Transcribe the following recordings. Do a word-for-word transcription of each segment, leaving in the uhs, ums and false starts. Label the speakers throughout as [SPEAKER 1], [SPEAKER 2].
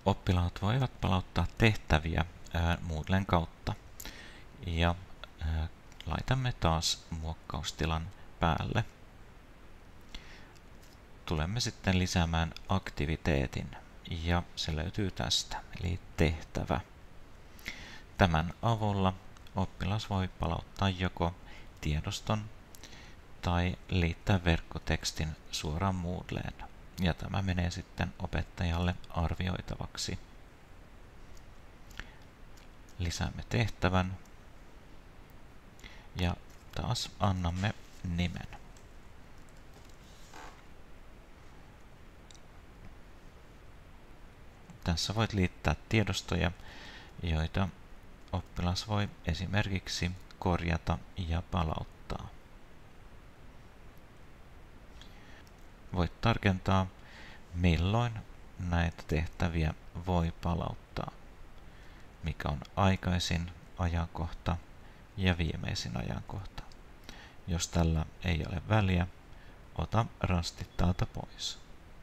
[SPEAKER 1] oppilaat voivat palauttaa tehtäviä ää, Moodlen kautta. Ja ää, laitamme taas muokkaustilan päälle. Tulemme sitten lisäämään aktiviteetin, ja se löytyy tästä, eli tehtävä. Tämän avulla oppilas voi palauttaa joko tiedoston tai liittää verkkotekstin suoraan Moodleen, ja tämä menee sitten opettajalle arvioitavaksi. Lisäämme tehtävän ja taas annamme nimen. Tässä voit liittää tiedostoja, joita oppilas voi esimerkiksi korjata ja palauttaa. Voit tarkentaa, milloin näitä tehtäviä voi palauttaa, mikä on aikaisin ajankohta ja viimeisin ajankohta. Jos tällä ei ole väliä, ota rastit täältä pois.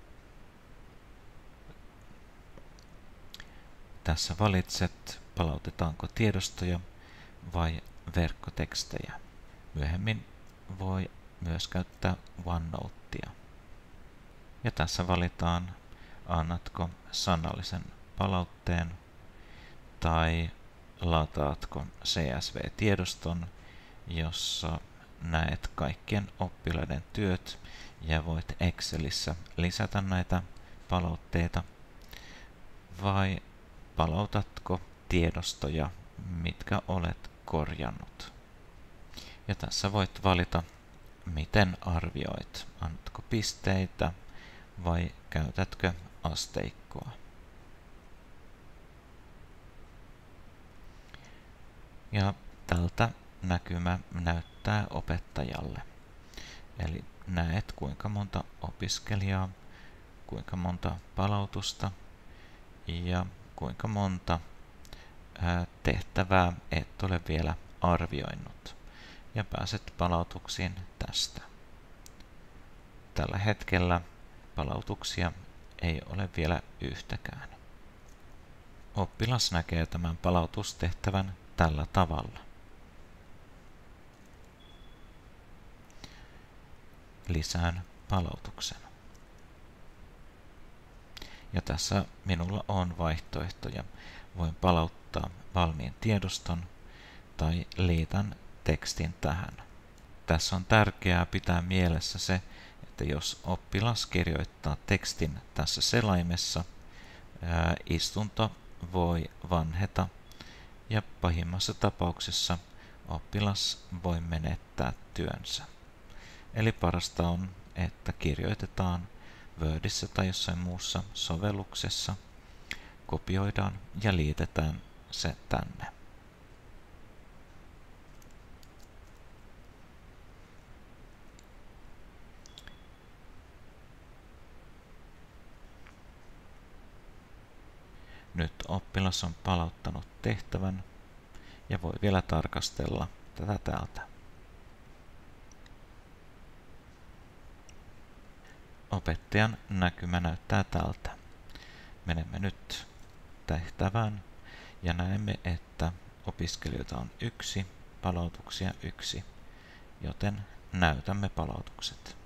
[SPEAKER 1] Tässä valitset, palautetaanko tiedostoja vai verkkotekstejä. Myöhemmin voi myös käyttää OneNotea. Ja tässä valitaan, annatko sanallisen palautteen tai lataatko C S V-tiedoston, jossa näet kaikkien oppilaiden työt ja voit Excelissä lisätä näitä palautteita, vai palautatko tiedostoja, mitkä olet korjannut. Ja tässä voit valita, miten arvioit, annatko pisteitä vai käytätkö asteikkoa. Ja tältä näkymä näyttää opettajalle. Eli näet, kuinka monta opiskelijaa, kuinka monta palautusta ja kuinka monta tehtävää et ole vielä arvioinut. Ja pääset palautuksiin tästä. Tällä hetkellä palautuksia ei ole vielä yhtäkään. Oppilas näkee tämän palautustehtävän tällä tavalla. Lisään palautuksen. Ja tässä minulla on vaihtoehtoja. Voin palauttaa valmiin tiedoston tai liitän tekstin tähän. Tässä on tärkeää pitää mielessä se, että jos oppilas kirjoittaa tekstin tässä selaimessa, ää, istunto voi vanheta ja pahimmassa tapauksessa oppilas voi menettää työnsä. Eli parasta on, että kirjoitetaan Wordissä tai jossain muussa sovelluksessa, kopioidaan ja liitetään se tänne. Nyt oppilas on palauttanut tehtävän ja voi vielä tarkastella tätä täältä. Opettajan näkymä näyttää tältä. Menemme nyt tehtävään ja näemme, että opiskelijoita on yksi, palautuksia yksi, joten näytämme palautukset.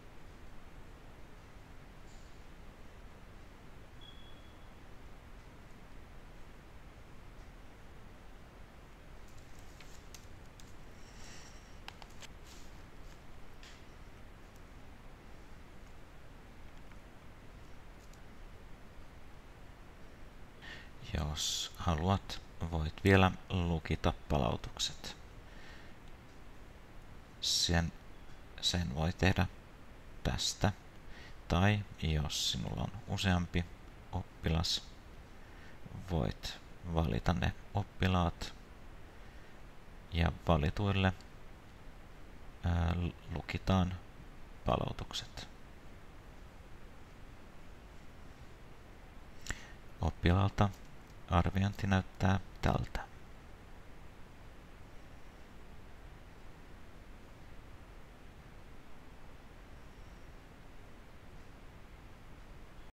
[SPEAKER 1] Jos haluat, voit vielä lukita palautukset. Sen, sen voi tehdä tästä. Tai jos sinulla on useampi oppilas, voit valita ne oppilaat ja valituille ää, lukitaan palautukset. Oppilaalta arviointi näyttää tältä.